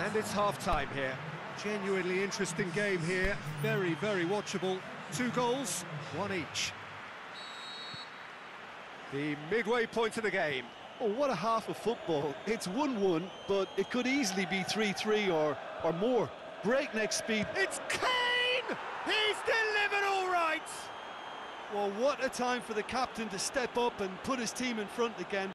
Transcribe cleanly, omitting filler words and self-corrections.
And it's half-time here. Genuinely interesting game here. Very, very watchable. 2 goals, 1 each. The midway point of the game. Oh, what a half of football. It's 1-1, but it could easily be 3-3 or more. Breakneck speed. It's Kane! He's delivered all right! Well, what a time for the captain to step up and put his team in front again.